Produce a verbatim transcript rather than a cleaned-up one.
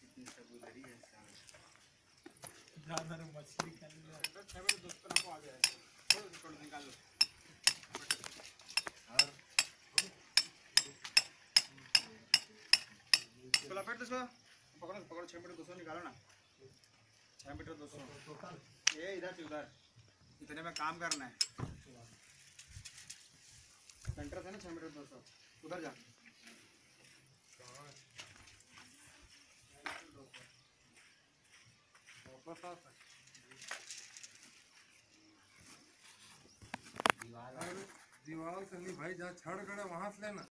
ज़्यादा मछली खाने मेरे दोस्तों को आ गया थोड़ा थोड़ा निकाल लो और चला पेट दो पकड़ो पकड़ो छः मीटर दो सौ निकालो ना छः मीटर दो सौ ये इधर से उधर इतने में काम करना है सेंटर से ना छः मीटर दो सौ उधर जा दीवार से नहीं भाई, जहाँ छड़ गड़ा वहां से लेना।